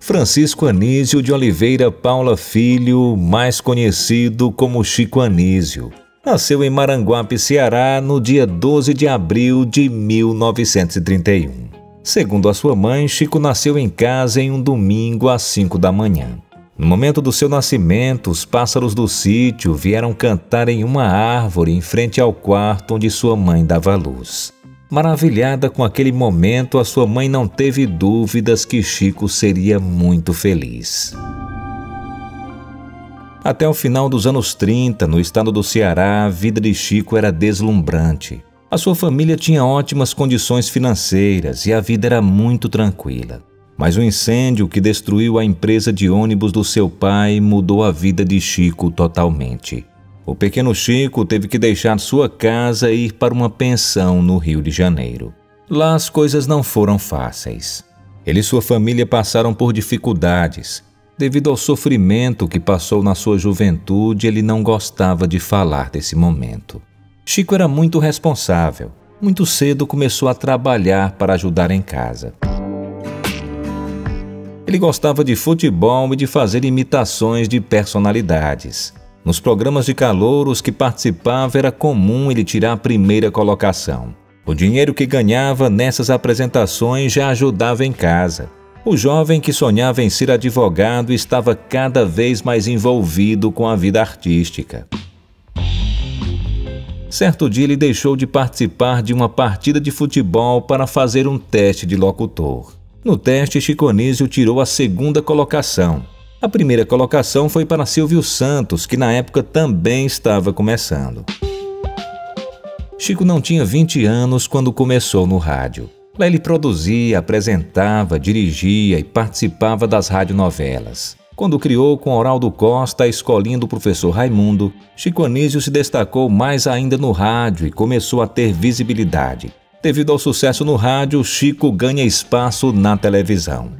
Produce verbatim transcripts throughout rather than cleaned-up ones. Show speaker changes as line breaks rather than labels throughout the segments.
Francisco Anísio de Oliveira Paula Filho, mais conhecido como Chico Anísio, nasceu em Maranguape, Ceará, no dia doze de abril de mil novecentos e trinta e um. Segundo a sua mãe, Chico nasceu em casa em um domingo às cinco da manhã. No momento do seu nascimento, os pássaros do sítio vieram cantar em uma árvore em frente ao quarto onde sua mãe dava luz. Maravilhada com aquele momento, a sua mãe não teve dúvidas que Chico seria muito feliz. Até o final dos anos trinta, no estado do Ceará, a vida de Chico era deslumbrante. A sua família tinha ótimas condições financeiras e a vida era muito tranquila. Mas o incêndio que destruiu a empresa de ônibus do seu pai mudou a vida de Chico totalmente. O pequeno Chico teve que deixar sua casa e ir para uma pensão no Rio de Janeiro. Lá as coisas não foram fáceis. Ele e sua família passaram por dificuldades. Devido ao sofrimento que passou na sua juventude, ele não gostava de falar desse momento. Chico era muito responsável. Muito cedo começou a trabalhar para ajudar em casa. Ele gostava de futebol e de fazer imitações de personalidades. Nos programas de calouros que participava era comum ele tirar a primeira colocação. O dinheiro que ganhava nessas apresentações já ajudava em casa. O jovem que sonhava em ser advogado estava cada vez mais envolvido com a vida artística. Certo dia ele deixou de participar de uma partida de futebol para fazer um teste de locutor. No teste, Chico Anísio tirou a segunda colocação. A primeira colocação foi para Silvio Santos, que na época também estava começando. Chico não tinha vinte anos quando começou no rádio. Lá ele produzia, apresentava, dirigia e participava das radionovelas. Quando criou com Oraldo Costa a escolinha do professor Raimundo, Chico Anísio se destacou mais ainda no rádio e começou a ter visibilidade. Devido ao sucesso no rádio, Chico ganha espaço na televisão.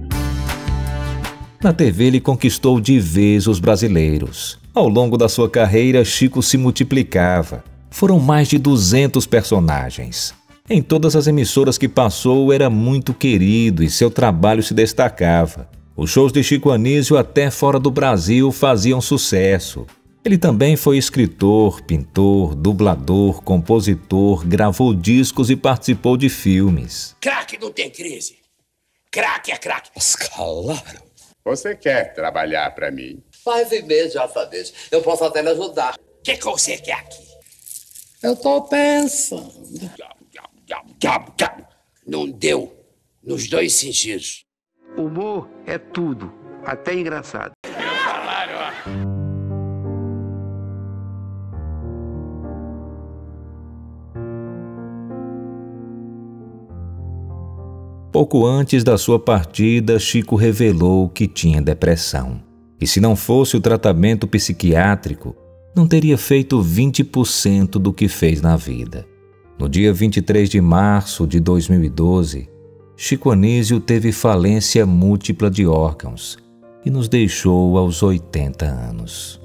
Na T V ele conquistou de vez os brasileiros. Ao longo da sua carreira, Chico se multiplicava. Foram mais de duzentos personagens. Em todas as emissoras que passou, era muito querido e seu trabalho se destacava. Os shows de Chico Anísio até fora do Brasil faziam sucesso. Ele também foi escritor, pintor, dublador, compositor, gravou discos e participou de filmes.
Craque não tem crise. Craque é craque.
Mas claro.
Você quer trabalhar para mim?
Faz e-mail já sabes. Eu posso até lhe ajudar.
O que, que você quer aqui?
Eu tô pensando.
Não deu. Nos dois sentidos.
Humor é tudo, até engraçado.
Pouco antes da sua partida, Chico revelou que tinha depressão. E se não fosse o tratamento psiquiátrico, não teria feito vinte por cento do que fez na vida. No dia vinte e três de março de dois mil e doze, Chico Anísio teve falência múltipla de órgãos e nos deixou aos oitenta anos.